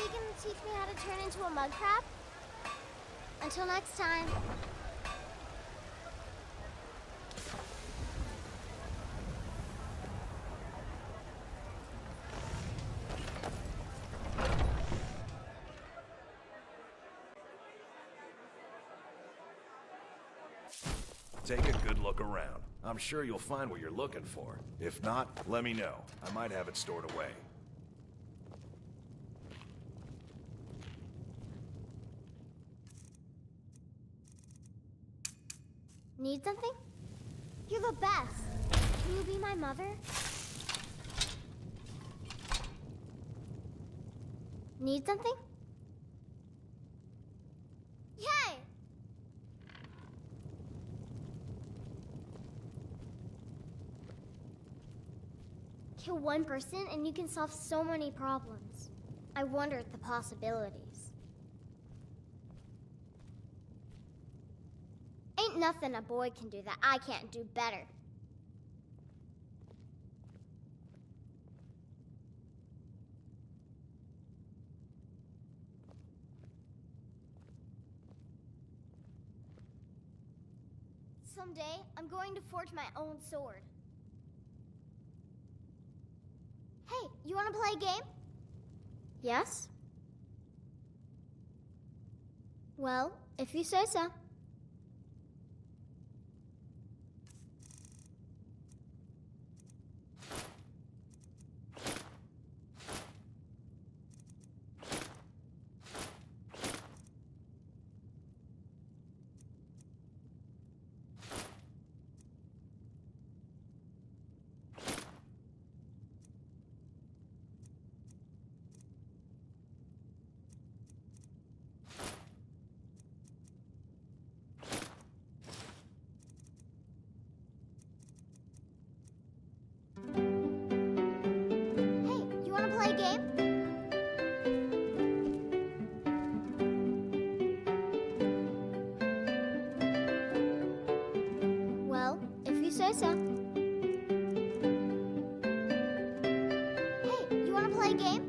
gonna teach me how to turn into a mud crab? Until next time. Take a good look around. I'm sure you'll find what you're looking for. If not, let me know. I might have it stored away. Need something? You're the best. Can you be my mother? Need something? Yay! Kill one person and you can solve so many problems. I wonder at the possibilities. Ain't nothing a boy can do that I can't do better. Someday, I'm going to forge my own sword. Hey, you want to play a game? Yes? Well, if you say so. Say so. Hey, you want to play a game?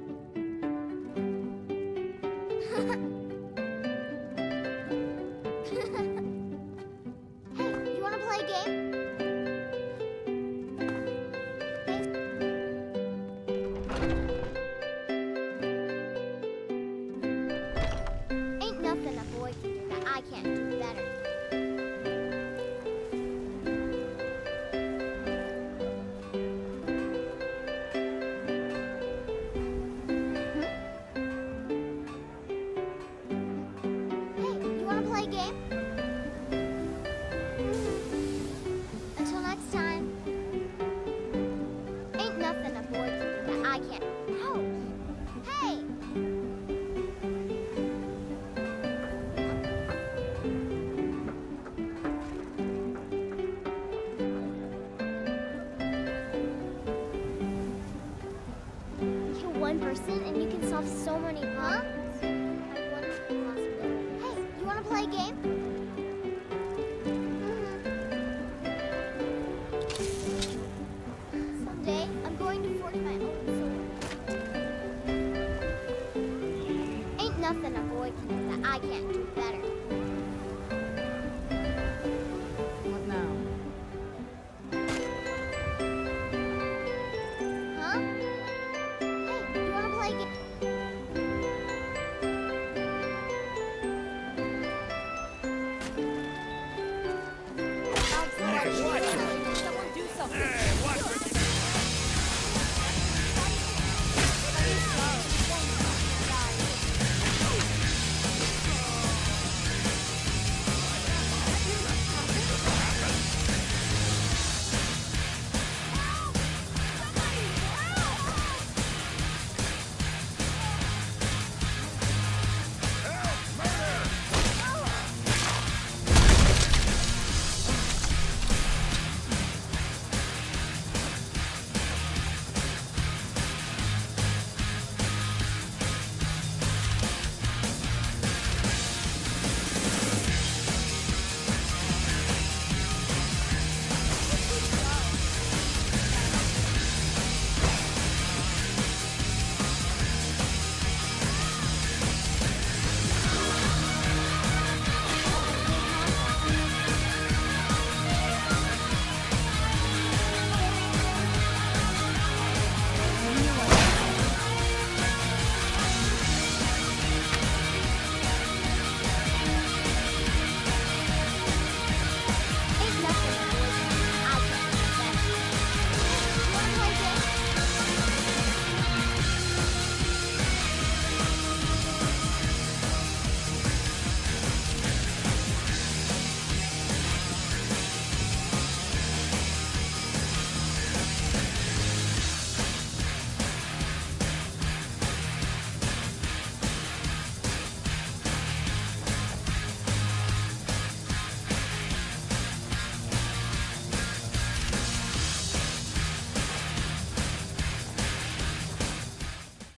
Hey, you want to play a game? Ain't nothing a boy can do that I can't do better. One person and you can solve so many problems. I wonder the possibility. Hey, you want to play a game? Someday, I'm going to forge my own sword. Ain't nothing a boy can do that I can't do better.